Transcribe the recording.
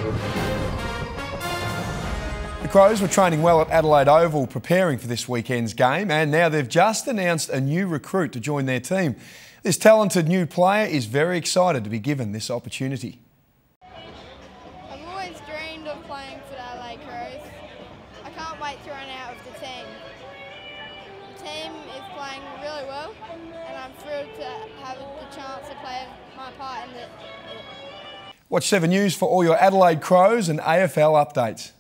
The Crows were training well at Adelaide Oval preparing for this weekend's game, and now they've just announced a new recruit to join their team. This talented new player is very excited to be given this opportunity. I've always dreamed of playing for the Adelaide Crows. I can't wait to run out of the team. The team is playing really well, and I'm thrilled to have the chance to play my part in it. Watch 7 News for all your Adelaide Crows and AFL updates.